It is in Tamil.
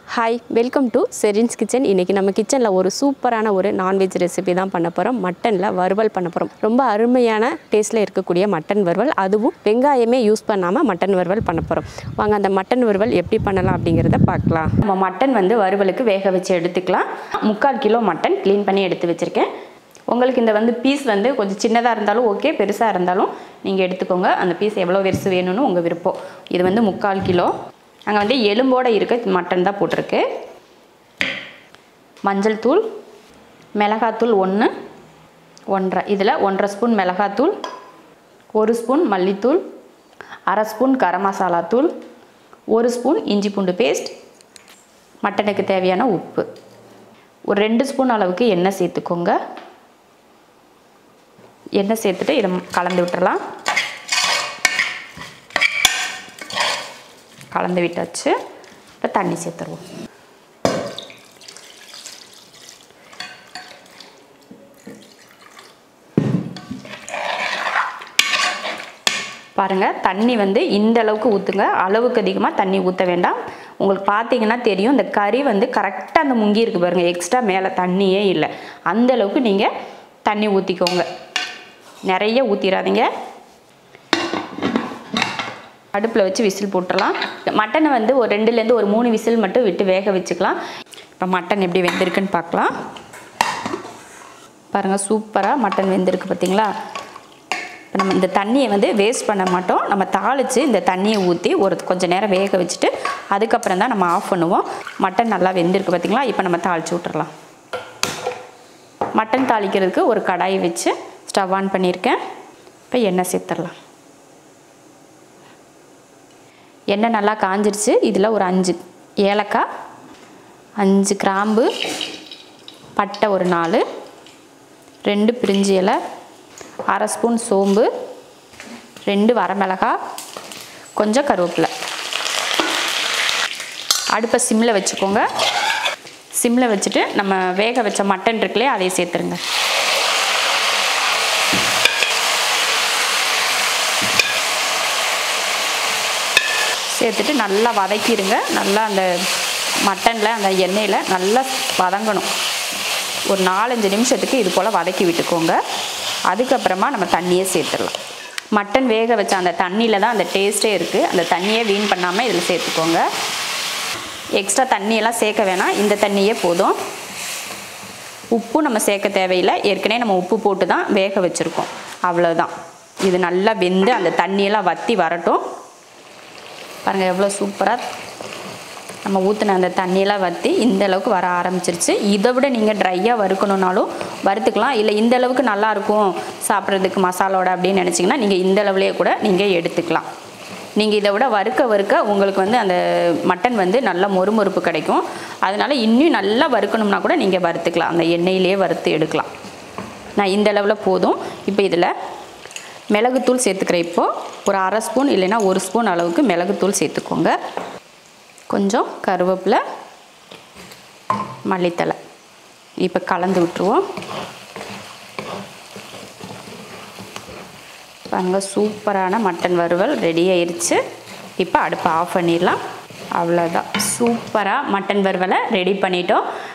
Hi, welcome to Sherin's Kitchen. இன்னைக்கு நம்ம கிச்சன்ல ஒரு சூப்பரான ஒரு நான்வெஜ் ரெசிபி தான் பண்ண போறோம். மட்டன்ல வறுவல் பண்ண போறோம். ரொம்ப அருமையான டேஸ்ட்ல இருக்கக்கூடிய மட்டன் வறுவல், அதுவும் வெங்காயமே யூஸ் பண்ணாம மட்டன் வறுவல் பண்ண போறோம். வாங்க அந்த மட்டன் வறுவல் எப்படி பண்ணலாம் அப்படிங்கறத பார்க்கலாம். நம்ம மட்டன் வறுவலுக்கு வேக வச்சு எடுத்துக்கலாம். 3/4 கிலோ மட்டன் க்ளீன் பண்ணி எடுத்து வச்சிருக்கேன். உங்களுக்கு இந்த பீஸ் கொஞ்சம் சின்னதா இருந்தாலும் ஓகே, பெருசா இருந்தாலும் நீங்க எடுத்துக்கோங்க. அந்த பீஸ் எவ்வளவு பெருசு வேணும்னு உங்க விருப்பம். இது 3/4 கிலோ. அங்கே எலும்போடு இருக்க மட்டன் தான் போட்டிருக்கு. மஞ்சள் தூள், மிளகாத்தூள் 1, 1.5, இதில் 1.5 ஸ்பூன் மிளகாத்தூள், 1 ஸ்பூன் மல்லித்தூள், 1/2 ஸ்பூன் கரம் மசாலா தூள், 1 ஸ்பூன் இஞ்சி பூண்டு பேஸ்ட், மட்டனுக்கு தேவையான உப்பு, ஒரு 2 ஸ்பூன் அளவுக்கு எண்ணெய் சேர்த்துக்கோங்க. எண்ணெய் சேர்த்துட்டு இதை கலந்து விட்டுறலாம். கலந்து விட்டாச்சு. இப்போ தண்ணி சேர்த்துருவோம். பாருங்கள், தண்ணி இந்த அளவுக்கு ஊற்றுங்க. அளவுக்கு அதிகமாக தண்ணி ஊற்ற வேண்டாம். உங்களுக்கு பார்த்தீங்கன்னா தெரியும், இந்த கறி கரெக்டாக அந்த முங்கி இருக்குது பாருங்கள். எக்ஸ்ட்ரா மேலே தண்ணியே இல்லை. அந்த அளவுக்கு நீங்கள் தண்ணி ஊற்றிக்கோங்க. நிறைய ஊற்றிடாதீங்க. அடுப்பில் வச்சு விசில் போட்டுடலாம். மட்டனை ஒரு 2லேருந்து ஒரு 3 விசில் மட்டும் விட்டு வேக வச்சுக்கலாம். இப்போ மட்டன் எப்படி வெந்திருக்குன்னு பார்க்கலாம். பாருங்கள், சூப்பராக மட்டன் வெந்திருக்கு பார்த்தீங்களா. இப்போ நம்ம இந்த தண்ணியை வேஸ்ட் பண்ண மாட்டோம். நம்ம தாளித்து இந்த தண்ணியை ஊற்றி கொஞ்சம் நேரம் வேக வச்சுட்டு அதுக்கப்புறம் தான் நம்ம ஆஃப் பண்ணுவோம். மட்டன் நல்லா வெந்திருக்கு பார்த்தீங்களா. இப்போ நம்ம தாளித்து விட்டுறலாம். மட்டன் தாளிக்கிறதுக்கு ஒரு கடாய் வச்சு ஸ்டவ் ஆன் பண்ணியிருக்கேன். இப்போ எண்ணெய் சேர்த்துடலாம். எண்ணெய் நல்லா காஞ்சிருச்சு. இதில் ஒரு 5 ஏலக்காய், 5 கிராம்பு, பட்டை ஒரு 4, 2 பிரிஞ்சி இலை, 1/2 ஸ்பூன் சோம்பு, 2 வரமிளகாய், கொஞ்சம் கருவேப்பிலை. அடுப்பை சிம்மில் வச்சுக்கோங்க. சிம்மில் வச்சுட்டு நம்ம வேக வச்ச மட்டன் இருக்குல்லையே, அதை சேர்த்துருங்க. சேர்த்துட்டு நல்லா வதக்கிடுங்க. நல்லா அந்த மட்டனில் அந்த எண்ணெயில் நல்லா வதங்கணும். ஒரு 4-5 நிமிஷத்துக்கு இது போல் வதக்கி விட்டுக்கோங்க. அதுக்கப்புறமா நம்ம தண்ணியை சேர்த்துடலாம். மட்டன் வேக வச்ச அந்த தண்ணியில் தான் அந்த டேஸ்ட்டே இருக்குது. அந்த தண்ணியை வீண் பண்ணாமல் இதில் சேர்த்துக்கோங்க. எக்ஸ்ட்ரா தண்ணியெல்லாம் சேர்க்க வேணாம், இந்த தண்ணியே போதும். உப்பு நம்ம சேர்க்க தேவையில்லை. ஏற்கனவே நம்ம உப்பு போட்டு தான் வேக வச்சுருக்கோம். அவ்வளோதான். இது நல்லா வெந்து அந்த தண்ணியெல்லாம் வற்றி வரட்டும். பாருங்கள், எவ்வளோ சூப்பராக நம்ம ஊற்றின அந்த தண்ணியெல்லாம் வற்றி இந்த அளவுக்கு வர ஆரம்பிச்சிருச்சு. இதை விட நீங்கள் ட்ரையாக வறுக்கணுன்னாலும் வறுத்துக்கலாம். இல்லை இந்த அளவுக்கு நல்லாயிருக்கும் சாப்பிட்றதுக்கு மசாலோட அப்படின்னு நினச்சிங்கன்னா நீங்கள் இந்த அளவுலேயே கூட நீங்கள் எடுத்துக்கலாம். நீங்கள் இதை விட வறுக்க உங்களுக்கு அந்த மட்டன் நல்லா மொறுமொறுப்பு கிடைக்கும். அதனால் இன்னும் நல்லா வறுக்கணும்னா கூட நீங்கள் வறுத்துக்கலாம். அந்த எண்ணெயிலே வறுத்து எடுக்கலாம். நான் இந்த அளவில் போதும். இப்போ இதில் மிளகுத்தூள் சேர்த்துக்கிறேன். இப்போது ஒரு 1/2 ஸ்பூன் இல்லைன்னா 1 ஸ்பூன் அளவுக்கு மிளகுத்தூள் சேர்த்துக்கோங்க. கொஞ்சம் கருவேப்பிலை, மல்லித்தலை. இப்போ கலந்து விட்டுருவோம். பாருங்க, சூப்பரான மட்டன் வறுவல் ரெடி ஆயிடுச்சு. இப்போ அடுப்பை ஆஃப் பண்ணிடலாம். அவ்வளோதான், சூப்பராக மட்டன் வறுவலை ரெடி பண்ணிட்டோம்.